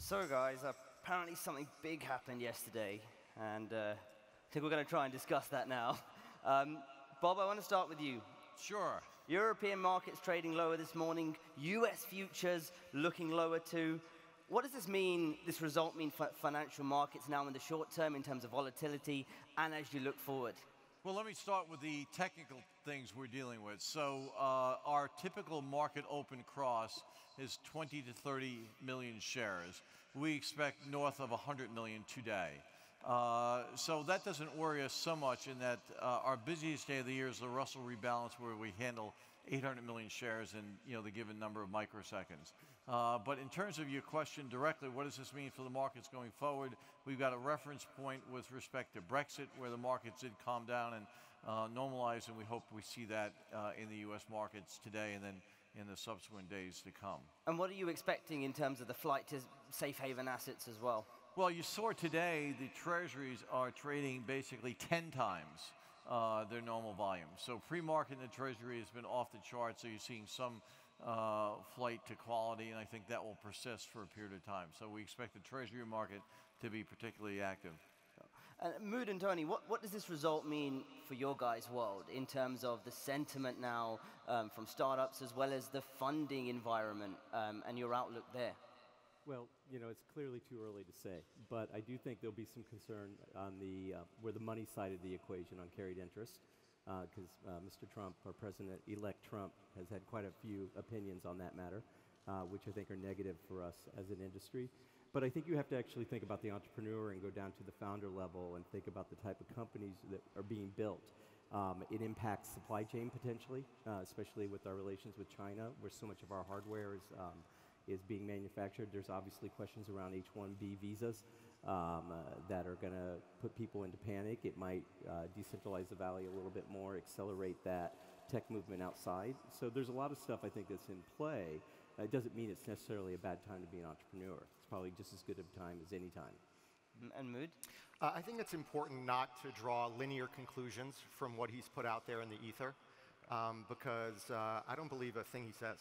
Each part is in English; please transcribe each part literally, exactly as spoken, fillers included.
So guys, apparently something big happened yesterday, and uh, I think we're going to try and discuss that now. Um, Bob, I want to start with you. Sure. European markets trading lower this morning, U S futures looking lower too. What does this mean, this result mean for financial markets now in the short term in terms of volatility and as you look forward? Well, let me start with the technical things we're dealing with. So uh, our typical market open cross is twenty to thirty million shares. We expect north of one hundred million today. Uh, so that doesn't worry us so much in that uh, our busiest day of the year is the Russell rebalance, where we handle eight hundred million shares in you know, the given number of microseconds. Uh, but in terms of your question directly, what does this mean for the markets going forward? We've got a reference point with respect to Brexit, where the markets did calm down and uh, normalize, and we hope we see that uh, in the U S markets today and then in the subsequent days to come. And what are you expecting in terms of the flight to safe haven assets as well? Well, you saw today the treasuries are trading basically ten times uh, their normal volume. So pre-market in the treasury has been off the chart, so you're seeing some uh, flight to quality, and I think that will persist for a period of time. So we expect the treasury market to be particularly active. Uh, Mood and Tony, what, what does this result mean for your guys' world in terms of the sentiment now um, from startups as well as the funding environment um, and your outlook there? Well, you know, it's clearly too early to say, but I do think there'll be some concern on the, uh, where the money side of the equation on carried interest, because uh, uh, Mister Trump, or President-elect Trump, has had quite a few opinions on that matter, uh, which I think are negative for us as an industry. But I think you have to actually think about the entrepreneur and go down to the founder level and think about the type of companies that are being built. Um, it impacts supply chain potentially, uh, especially with our relations with China, where so much of our hardware is um, is being manufactured. There's obviously questions around H one B visas um, uh, that are going to put people into panic. It might uh, decentralize the valley a little bit more, accelerate that tech movement outside. So there's a lot of stuff I think that's in play. Uh, it doesn't mean it's necessarily a bad time to be an entrepreneur. It's probably just as good of a time as any time. And Mood? Uh, I think it's important not to draw linear conclusions from what he's put out there in the ether, um, because uh, I don't believe a thing he says.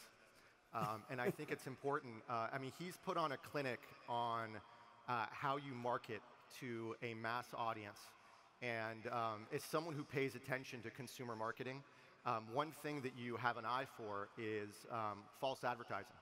Um, and I think it's important. Uh, I mean, he's put on a clinic on uh, how you market to a mass audience. And um, as someone who pays attention to consumer marketing, um, one thing that you have an eye for is um, false advertising.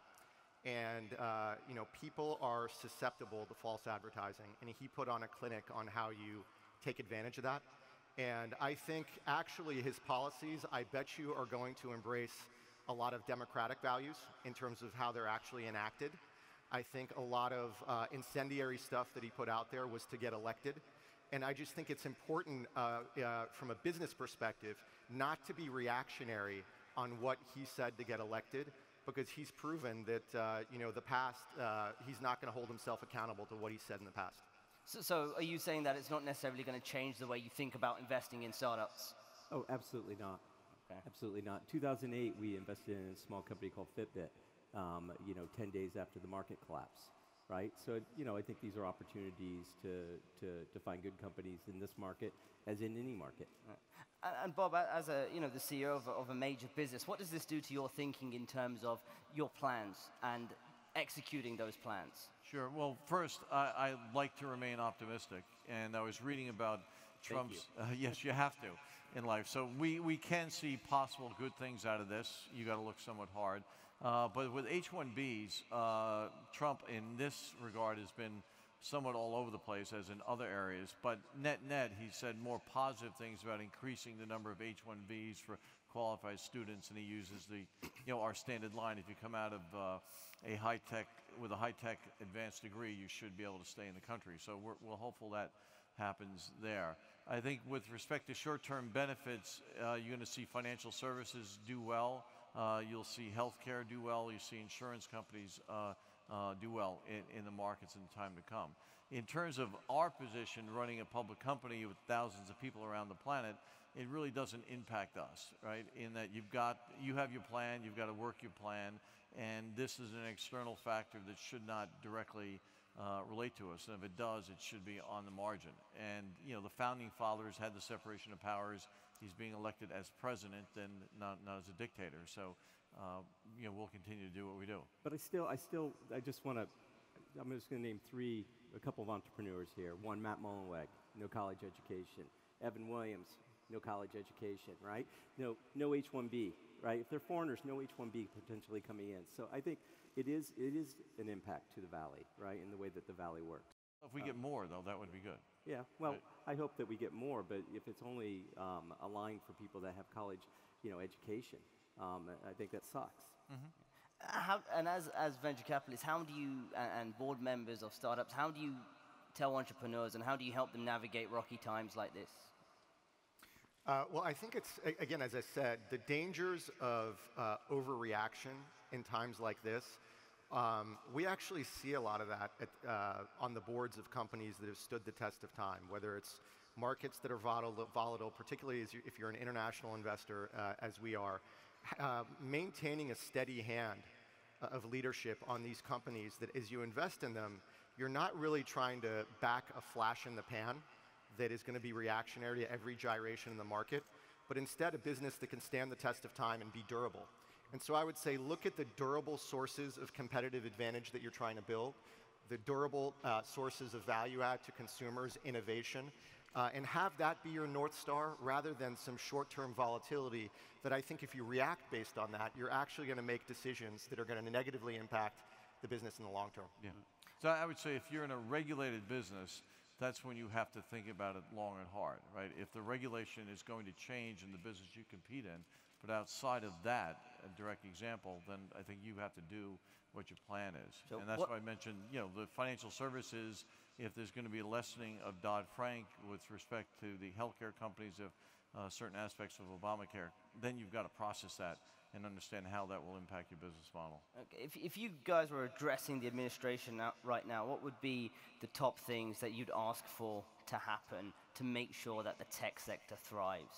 And uh, you know, people are susceptible to false advertising. And he put on a clinic on how you take advantage of that. And I think actually his policies, I bet you, are going to embrace a lot of democratic values in terms of how they're actually enacted. I think a lot of uh, incendiary stuff that he put out there was to get elected. And I just think it's important uh, uh, from a business perspective not to be reactionary on what he said to get elected, because he's proven that uh, you know, the past, uh, he's not going to hold himself accountable to what he said in the past. So, so are you saying that it's not necessarily going to change the way you think about investing in startups? Oh, absolutely not. Okay. Absolutely not. two thousand eight, we invested in a small company called Fitbit, um, you know, ten days after the market collapse, right? So, you know, I think these are opportunities to, to, to find good companies in this market, as in any market. Right. And, and Bob, as a, you know, the C E O of a, of a major business, what does this do to your thinking in terms of your plans and executing those plans? Sure. Well, first, I, I like to remain optimistic, and I was reading about Trump's, uh, yes, you have to in life. So we, we can see possible good things out of this. You got to look somewhat hard. Uh, but with H one Bs, uh, Trump in this regard has been somewhat all over the place, as in other areas. But net net, he said more positive things about increasing the number of H one Bs for qualified students, and he uses the, you know, our standard line: if you come out of uh, a high tech with a high tech advanced degree, you should be able to stay in the country. So we're, we're hopeful that happens there. I think with respect to short-term benefits, uh, you're going to see financial services do well. Uh, you'll see healthcare do well. You see insurance companies uh, uh, do well in, in the markets in the time to come. In terms of our position, running a public company with thousands of people around the planet, it really doesn't impact us, right? In that you've got, you have your plan, you've got to work your plan, and this is an external factor that should not directly Uh, relate to us, and if it does, it should be on the margin. And you know, the founding fathers had the separation of powers. He's being elected as president and not, not as a dictator. So, uh, you know, we'll continue to do what we do. But I still, I still, I just want to I'm just going to name three, a couple of entrepreneurs here. One, Matt Mullenweg, no college education. Evan Williams, no college education, right? No, no H one B, right? If they're foreigners, no H one B potentially coming in. So I think it is, it is an impact to the Valley, right, in the way that the Valley works. If we get more, though, that would be good. Yeah, well, Right. I hope that we get more, but if it's only um, aligned for people that have college, you know, education, um, I think that sucks. How, and as, as venture capitalists, how do you, and, and board members of startups, how do you tell entrepreneurs and how do you help them navigate rocky times like this? Uh, well, I think it's, a- again, as I said, the dangers of uh, overreaction in times like this, um, we actually see a lot of that at, uh, on the boards of companies that have stood the test of time, whether it's markets that are volatile, volatile particularly as you, if you're an international investor, uh, as we are, uh, maintaining a steady hand uh, of leadership on these companies that as you invest in them, you're not really trying to back a flash in the pan that is going to be reactionary to every gyration in the market, but instead a business that can stand the test of time and be durable. And so I would say look at the durable sources of competitive advantage that you're trying to build, the durable uh, sources of value add to consumers, innovation, uh, and have that be your North Star rather than some short-term volatility that I think if you react based on that, you're actually going to make decisions that are going to negatively impact the business in the long term. Yeah. So I would say if you're in a regulated business, that's when you have to think about it long and hard, right? If the regulation is going to change in the business you compete in, but outside of that, a direct example, then I think you have to do what your plan is. So and that's what- why I mentioned, you know, the financial services, if there's going to be a lessening of Dodd-Frank with respect to the healthcare companies of uh, certain aspects of Obamacare, then you've got to process that and understand how that will impact your business model. Okay, if, if you guys were addressing the administration now, right now, what would be the top things that you'd ask for to happen to make sure that the tech sector thrives?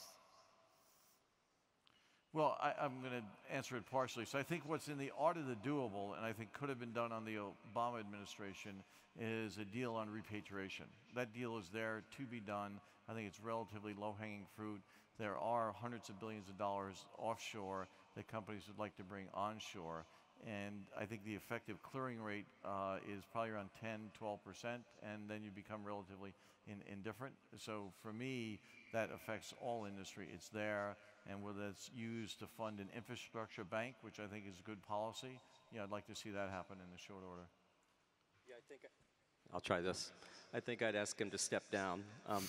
Well, I, I'm going to answer it partially. So I think what's in the art of the doable, and I think could have been done on the Obama administration, is a deal on repatriation. That deal is there to be done. I think it's relatively low-hanging fruit. There are hundreds of billions of dollars offshore that companies would like to bring onshore. And I think the effective clearing rate uh, is probably around ten, twelve percent, and then you become relatively in, indifferent. So for me, that affects all industry. It's there, and whether it's used to fund an infrastructure bank, which I think is a good policy, you know, I'd like to see that happen in the short order. Yeah, I think I, I'll try this. I think I'd ask him to step down. Um,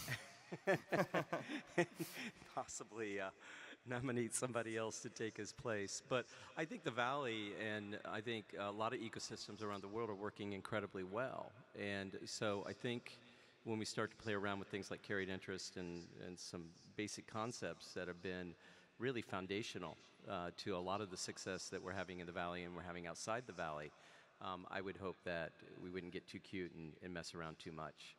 possibly uh, nominate somebody else to take his place. But I think the Valley and I think a lot of ecosystems around the world are working incredibly well. And so I think when we start to play around with things like carried interest and, and some basic concepts that have been really foundational uh, to a lot of the success that we're having in the Valley and we're having outside the Valley, um, I would hope that we wouldn't get too cute and, and mess around too much.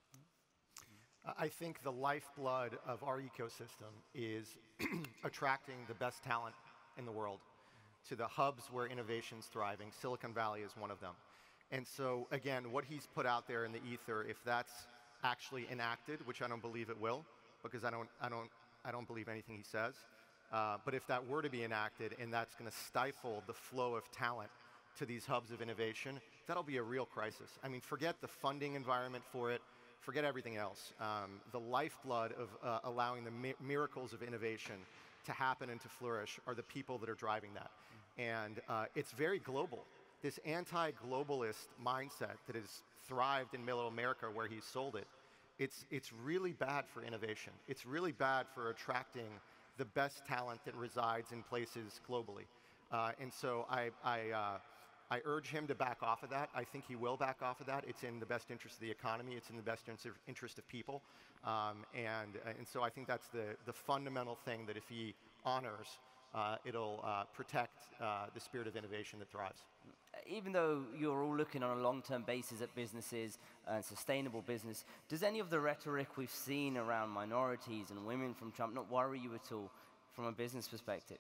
I think the lifeblood of our ecosystem is attracting the best talent in the world to the hubs where innovation's thriving. Silicon Valley is one of them. And so, again, what he's put out there in the ether, if that's actually enacted, which I don't believe it will, because I don't, I don't, I don't believe anything he says, uh, but if that were to be enacted and that's going to stifle the flow of talent to these hubs of innovation, that'll be a real crisis. I mean, forget the funding environment for it. Forget everything else. Um, the lifeblood of uh, allowing the mi miracles of innovation to happen and to flourish are the people that are driving that. And uh, it's very global. This anti-globalist mindset that has thrived in middle America where he's sold it, it's, it's really bad for innovation. It's really bad for attracting the best talent that resides in places globally. Uh, and so I, I, uh, I urge him to back off of that. I think he will back off of that. It's in the best interest of the economy. It's in the best interest of people. Um, and, and so I think that's the, the fundamental thing that if he honors, uh, it'll uh, protect uh, the spirit of innovation that thrives. Even though you're all looking on a long-term basis at businesses and sustainable business, does any of the rhetoric we've seen around minorities and women from Trump not worry you at all from a business perspective?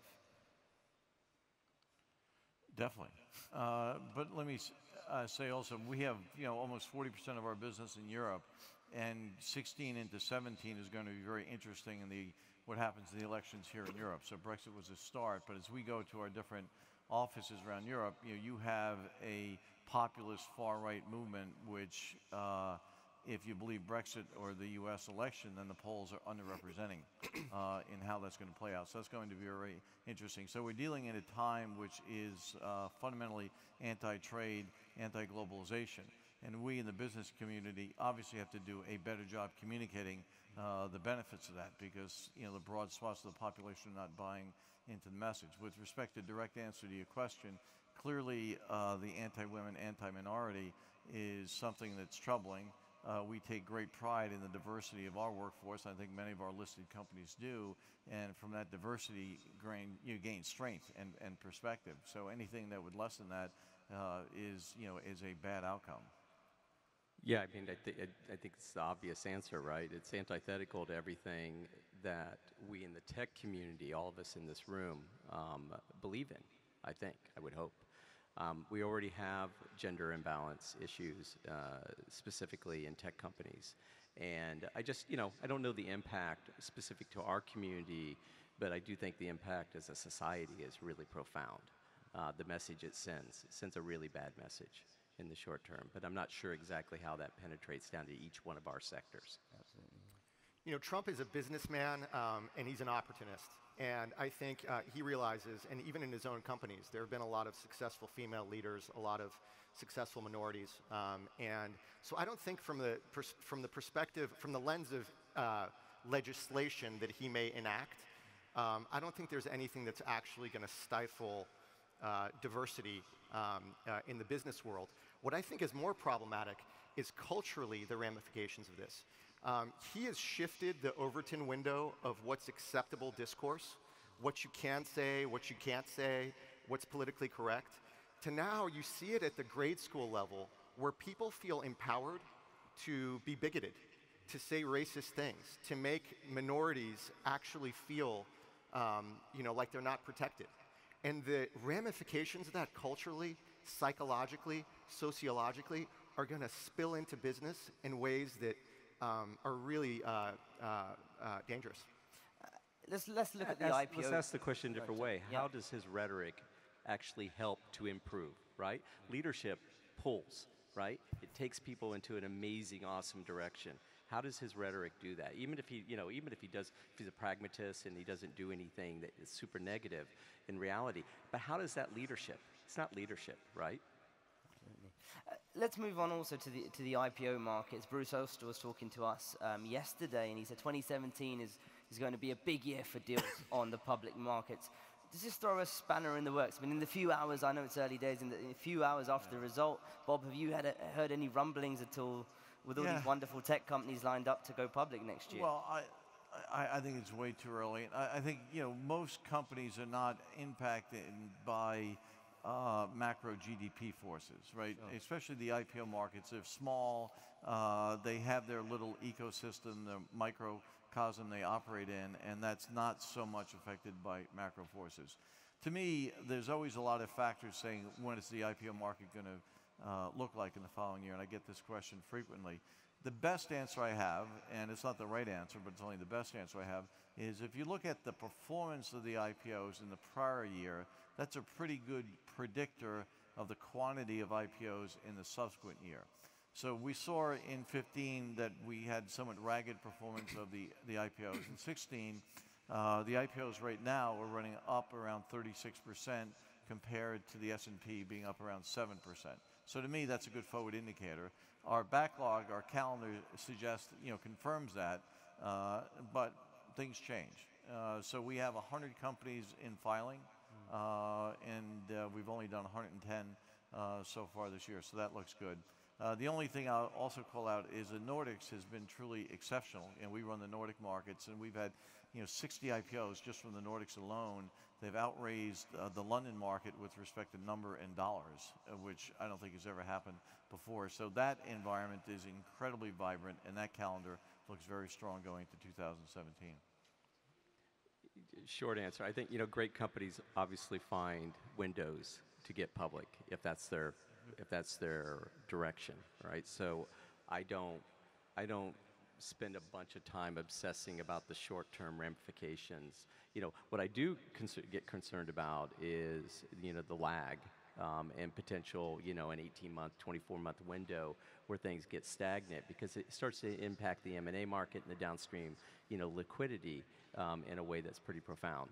Definitely. Uh, but let me uh, say also, we have, you know, almost forty percent of our business in Europe, and sixteen into seventeen is going to be very interesting in the what happens in the elections here in Europe. So Brexit was a start, but as we go to our different offices around Europe, you know, you have a populist far-right movement, which, uh, if you believe Brexit or the U S election, then the polls are underrepresenting uh, in how that's going to play out. So that's going to be very interesting. So we're dealing at a time which is uh, fundamentally anti-trade, anti-globalization. And we in the business community obviously have to do a better job communicating uh, the benefits of that, because you know the broad swaths of the population are not buying into the message. With respect to direct answer to your question, clearly uh, the anti-women, anti-minority is something that's troubling. Uh, we take great pride in the diversity of our workforce. I think many of our listed companies do, and from that diversity, gain, you gain strength and, and perspective. So anything that would lessen that uh, is, you know, is a bad outcome. Yeah, I mean, I, th I think it's the obvious answer, right? It's antithetical to everything that we in the tech community, all of us in this room, um, believe in, I think, I would hope. Um, we already have gender imbalance issues, uh, specifically in tech companies. And I just, you know, I don't know the impact specific to our community, but I do think the impact as a society is really profound. Uh, the message it sends, it sends a really bad message in the short term, but I'm not sure exactly how that penetrates down to each one of our sectors. Absolutely. You know, Trump is a businessman, um, and he's an opportunist. And I think uh, he realizes, and even in his own companies, there have been a lot of successful female leaders, a lot of successful minorities. Um, and so I don't think from the, pers from the perspective, from the lens of uh, legislation that he may enact, um, I don't think there's anything that's actually going to stifle uh, diversity um, uh, in the business world. What I think is more problematic is culturally the ramifications of this. Um, he has shifted the Overton window of what's acceptable discourse, what you can say, what you can't say, what's politically correct, to now you see it at the grade school level where people feel empowered to be bigoted, to say racist things, to make minorities actually feel um, you know, like they're not protected. And the ramifications of that culturally, psychologically, sociologically are going to spill into business in ways that Um, are really uh, uh, uh, dangerous. Uh, let's, let's look at the Ask, I P O. let's ask the question a different way. Yeah. How does his rhetoric actually help to improve, right? Leadership pulls, right? It takes people into an amazing, awesome direction. How does his rhetoric do that? Even if he, you know, even if he does, if he's a pragmatist and he doesn't do anything that is super negative in reality, but how does that leadership? It's not leadership, right? Uh, let's move on also to the to the I P O markets. Bruce Oster was talking to us um, yesterday, and he said twenty seventeen is is going to be a big year for deals on the public markets. Does this throw a spanner in the works? I mean, in the few hours, I know it's early days, in the, in a few hours after the result, Bob, have you had a, heard any rumblings at all with all Yeah. these wonderful tech companies lined up to go public next year? Well, I, I, I think it's way too early. I, I think you know most companies are not impacted by uh, macro G D P forces, right? Sure. Especially the I P O markets. They're small. Uh, they have their little ecosystem, the microcosm they operate in, and that's not so much affected by macro forces. To me, there's always a lot of factors saying when is the I P O market going to uh, look like in the following year, and I get this question frequently. The best answer I have, and it's not the right answer, but it's only the best answer I have, is if you look at the performance of the I P Os in the prior year, that's a pretty good predictor of the quantity of I P Os in the subsequent year. So we saw in fifteen that we had somewhat ragged performance of the, the I P Os. In sixteen, uh, the I P Os right now are running up around thirty-six percent compared to the S and P being up around seven percent. So to me, that's a good forward indicator. Our backlog, our calendar suggests, you know, confirms that, uh, but things change. Uh, so we have one hundred companies in filing, uh, and uh, we've only done one hundred ten uh, so far this year, so that looks good. Uh, the only thing I'll also call out is the Nordics has been truly exceptional, and we run the Nordic markets, and we've had, you know, sixty I P Os just from the Nordics alone. They've outraised uh, the London market with respect to number and dollars, uh, which I don't think has ever happened before. So that environment is incredibly vibrant, and that calendar looks very strong going into two thousand seventeen. Short answer, I think, you know, great companies obviously find windows to get public if that's their, if that's their direction, right? So I don't, I don't spend a bunch of time obsessing about the short-term ramifications. You know, what I do concer- get concerned about is, you know, the lag um, and potential, you know, an eighteen-month, twenty-four-month window where things get stagnant, because it starts to impact the M and A market and the downstream, you know, liquidity um, in a way that's pretty profound.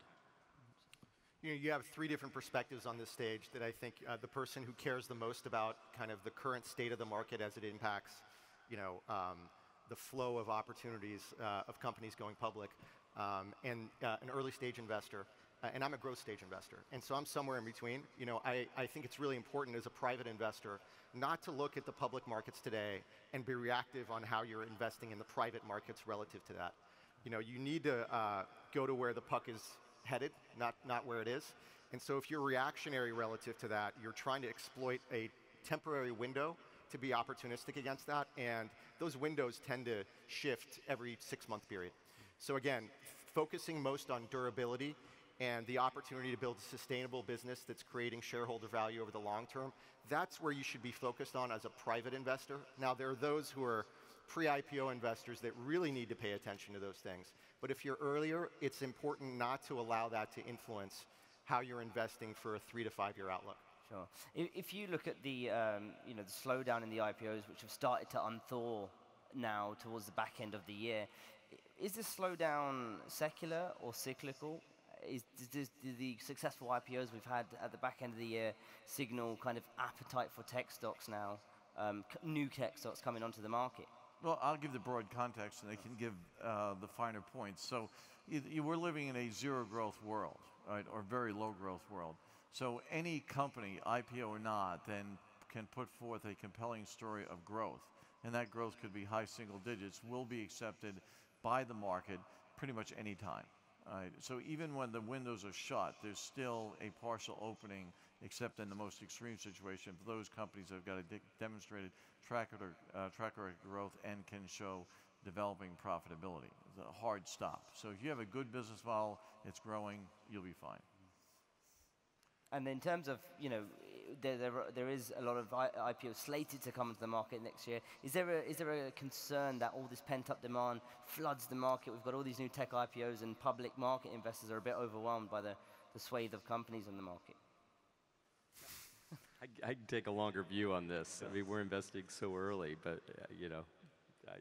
You know, you have three different perspectives on this stage that I think uh, the person who cares the most about kind of the current state of the market as it impacts, you know, um, the flow of opportunities uh, of companies going public, um, and uh, an early stage investor, uh, and I'm a growth stage investor, and so I'm somewhere in between. You know, I, I think it's really important as a private investor not to look at the public markets today and be reactive on how you're investing in the private markets relative to that. You know, you need to uh, go to where the puck is headed, not, not where it is. And so if you're reactionary relative to that, you're trying to exploit a temporary window to be opportunistic against that, and those windows tend to shift every six-month period. So again, focusing most on durability and the opportunity to build a sustainable business that's creating shareholder value over the long term, that's where you should be focused on as a private investor. Now, there are those who are pre-I P O investors that really need to pay attention to those things. But if you're earlier, it's important not to allow that to influence how you're investing for a three to five year outlook. Sure. If, if you look at the, um, you know, the slowdown in the I P Os, which have started to unthaw now towards the back end of the year, is this slowdown secular or cyclical? Is, does, do the successful I P Os we've had at the back end of the year signal kind of appetite for tech stocks now, um, new tech stocks coming onto the market? Well, I'll give the broad context, and they can give uh, the finer points. So you, you, we're living in a zero-growth world, right, or very low-growth world. So any company, I P O or not, then can put forth a compelling story of growth, and that growth could be high single digits, will be accepted by the market pretty much any time. Right? So even when the windows are shut, there's still a partial opening, except in the most extreme situation for those companies that have got a de demonstrated track record, uh, track record growth and can show developing profitability. It's a hard stop. So if you have a good business model, it's growing, you'll be fine. And in terms of, you know, there, there, there is a lot of I P Os slated to come into the market next year. Is there, a, is there a concern that all this pent-up demand floods the market? We've got all these new tech I P Os, and public market investors are a bit overwhelmed by the, the swathe of companies on the market. I, I'd take a longer view on this. I mean, we're investing so early, but, uh, you know. I,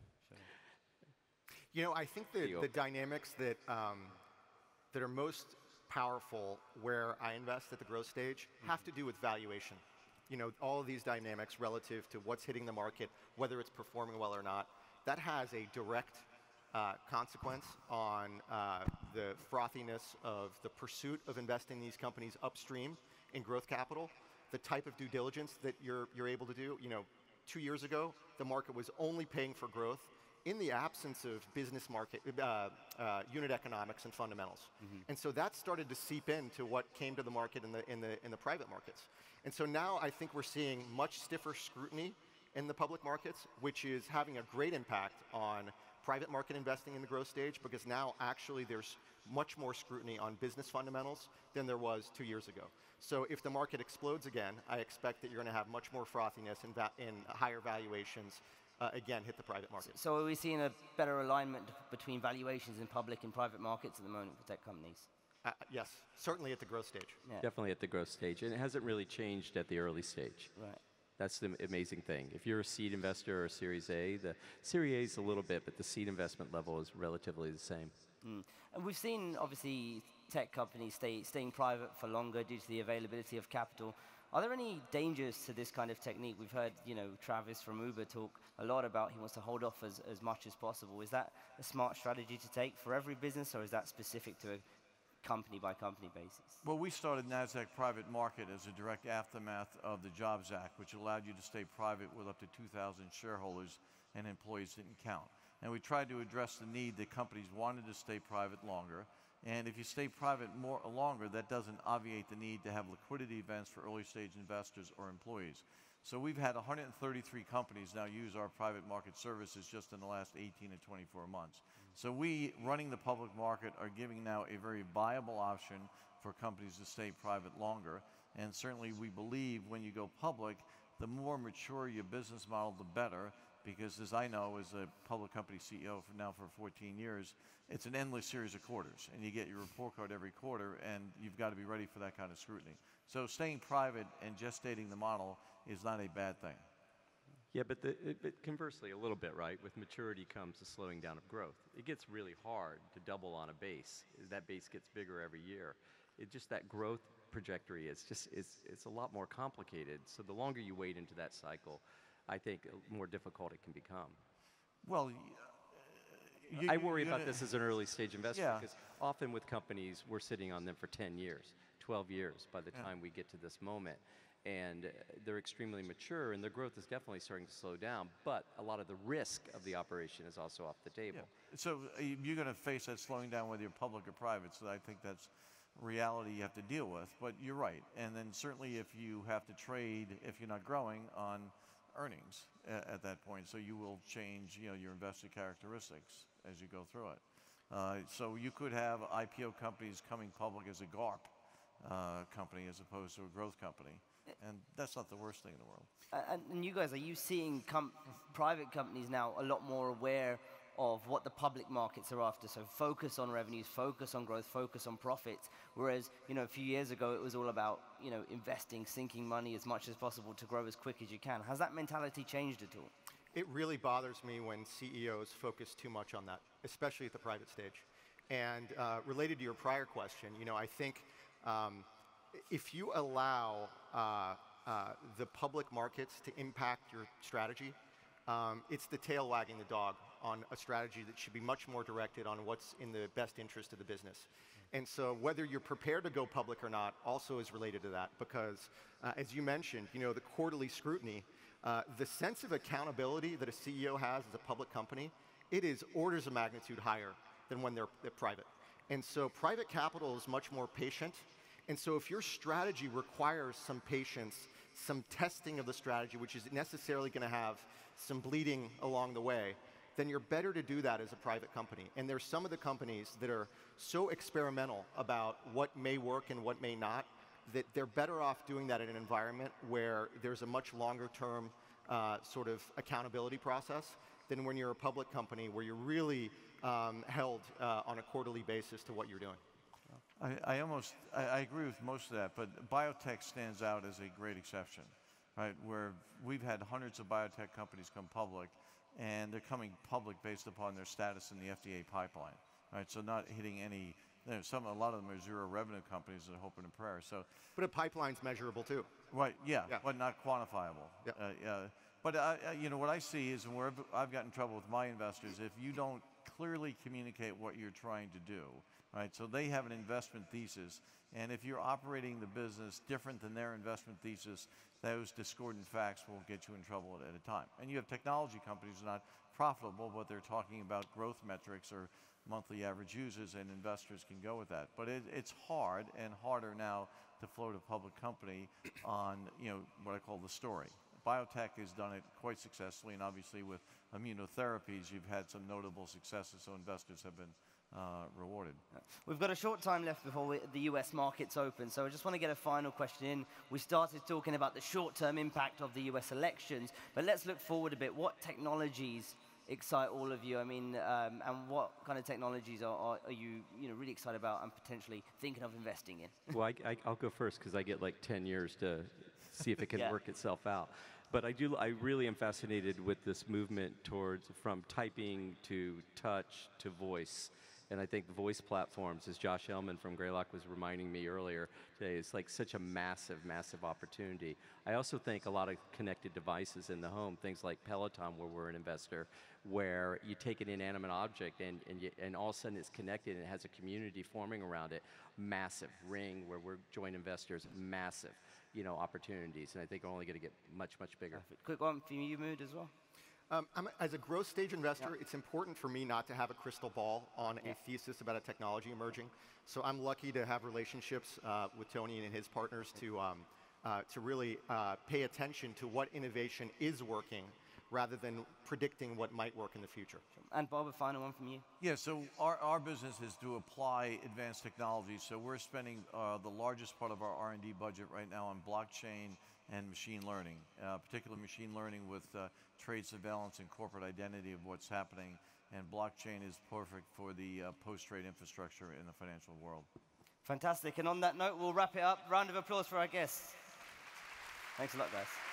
you know, I think that the dynamics that, um, that are most powerful where I invest at the growth stage have to do with valuation. You know, all of these dynamics relative to what's hitting the market, whether it's performing well or not, that has a direct uh, consequence on uh, the frothiness of the pursuit of investing in these companies upstream in growth capital, the type of due diligence that you're, you're able to do. You know, two years ago, the market was only paying for growth in the absence of business market, uh, uh, unit economics and fundamentals. Mm-hmm. And so that started to seep into what came to the market in the, in, the, in the private markets. And so now I think we're seeing much stiffer scrutiny in the public markets, which is having a great impact on private market investing in the growth stage, because now actually there's much more scrutiny on business fundamentals than there was two years ago. So if the market explodes again, I expect that you're going to have much more frothiness and, va and higher valuations Uh, again, hit the private market. So are we seeing a better alignment between valuations in public and private markets at the moment for tech companies? Uh, yes, certainly at the growth stage. Yeah. Definitely at the growth stage, and it hasn't really changed at the early stage. Right. That's the amazing thing. If you're a seed investor or a Series A, the Series A is a little bit, but the seed investment level is relatively the same. Mm. And we've seen, obviously, tech companies stay, staying private for longer due to the availability of capital. Are there any dangers to this kind of technique? We've heard, you know, Travis from Uber talk a lot about he wants to hold off as, as much as possible. Is that a smart strategy to take for every business, or is that specific to a company-by-company basis? Well, we started Nasdaq Private Market as a direct aftermath of the Jobs Act, which allowed you to stay private with up to two thousand shareholders, and employees didn't count. And we tried to address the need that companies wanted to stay private longer. And if you stay private more longer, that doesn't obviate the need to have liquidity events for early stage investors or employees. So we've had one hundred thirty-three companies now use our private market services just in the last eighteen to twenty-four months. So we, running the public market, are giving now a very viable option for companies to stay private longer. And certainly we believe when you go public, the more mature your business model, the better, because as I know, as a public company C E O for now for fourteen years, it's an endless series of quarters, and you get your report card every quarter, and you've got to be ready for that kind of scrutiny. So staying private and gestating the model is not a bad thing. Yeah, but, the, it, but conversely, a little bit, right? With maturity comes the slowing down of growth. It gets really hard to double on a base. That base gets bigger every year. It just that growth trajectory is just it's it's a lot more complicated. So the longer you wait into that cycle, I think the more difficult it can become. Well, you, I worry about gonna, this as an early stage investor yeah. because often with companies, we're sitting on them for ten years, twelve years by the yeah. time we get to this moment. And they're extremely mature, and their growth is definitely starting to slow down, but a lot of the risk of the operation is also off the table. Yeah. So uh, you're going to face that slowing down whether you're public or private, so I think that's reality you have to deal with, but you're right. And then certainly if you have to trade, if you're not growing, on earnings at, at that point, so you will change you know, your investor characteristics as you go through it. Uh, so you could have I P O companies coming public as a G A R P uh, company as opposed to a growth company. And that's not the worst thing in the world. Uh, and, and you guys, are you seeing com private companies now a lot more aware of what the public markets are after? So focus on revenues, focus on growth, focus on profits. Whereas, you know, a few years ago, it was all about, you know, investing, sinking money as much as possible to grow as quick as you can. Has that mentality changed at all? It really bothers me when C E Os focus too much on that, especially at the private stage. And uh, related to your prior question, you know, I think um, if you allow uh, uh, the public markets to impact your strategy, um, it's the tail wagging the dog on a strategy that should be much more directed on what's in the best interest of the business. And so whether you're prepared to go public or not also is related to that, because uh, as you mentioned, you know, the quarterly scrutiny, uh, the sense of accountability that a C E O has as a public company, it is orders of magnitude higher than when they're, they're private. And so private capital is much more patient. And so if your strategy requires some patience, some testing of the strategy, which is necessarily going to have some bleeding along the way, then you're better to do that as a private company. And there's some of the companies that are so experimental about what may work and what may not, that they're better off doing that in an environment where there's a much longer term uh, sort of accountability process than when you're a public company where you're really um, held uh, on a quarterly basis to what you're doing. I, I almost, I, I agree with most of that, but biotech stands out as a great exception, right? Where we've had hundreds of biotech companies come public, and they're coming public based upon their status in the F D A pipeline, right? So not hitting any, you know, some, a lot of them are zero revenue companies that are hoping and prayer. So, but a pipeline's measurable too. Right, yeah, yeah. but not quantifiable. Yeah. Uh, yeah. But uh, you know, what I see is, and where I've gotten in trouble with my investors, if you don't clearly communicate what you're trying to do, right? So they have an investment thesis, and if you're operating the business different than their investment thesis, those discordant facts will get you in trouble at, at a time. And you have technology companies that are not profitable, but they're talking about growth metrics or monthly average users, and investors can go with that. But it, it's hard and harder now to float a public company on, you know, what I call the story. Biotech has done it quite successfully, and obviously with immunotherapies, you've had some notable successes, so investors have been uh, rewarded. We've got a short time left before we, the U S markets open, so I just want to get a final question in. We started talking about the short-term impact of the U S elections, but let's look forward a bit. What technologies excite all of you? I mean, um, and what kind of technologies are, are, are you, you know, really excited about and potentially thinking of investing in? Well, I, I, I'll go first because I get like ten years to see if it can yeah. work itself out. But I do. I really am fascinated with this movement towards from typing to touch to voice. And I think voice platforms, as Josh Ellman from Greylock was reminding me earlier today, is like such a massive, massive opportunity. I also think a lot of connected devices in the home, things like Peloton, where we're an investor, where you take an inanimate object and, and, you, and all of a sudden it's connected and it has a community forming around it. Massive. Ring, where we're joint investors, massive, you know, opportunities. And I think we're only going to get much, much bigger. Perfect. Quick one for you, Mood, as well. Um, I'm, as a growth stage investor, yeah. it's important for me not to have a crystal ball on yeah. a thesis about a technology emerging. So I'm lucky to have relationships uh, with Tony and his partners to, um, uh, to really uh, pay attention to what innovation is working rather than predicting what might work in the future. And Bob, a final one from you. Yeah, so our, our business is to apply advanced technology. So we're spending uh, the largest part of our R and D budget right now on blockchain and machine learning, uh, particularly machine learning with uh, trade surveillance and corporate identity of what's happening. And blockchain is perfect for the uh, post-trade infrastructure in the financial world. Fantastic. And on that note, we'll wrap it up. Round of applause for our guests. Thanks a lot, guys.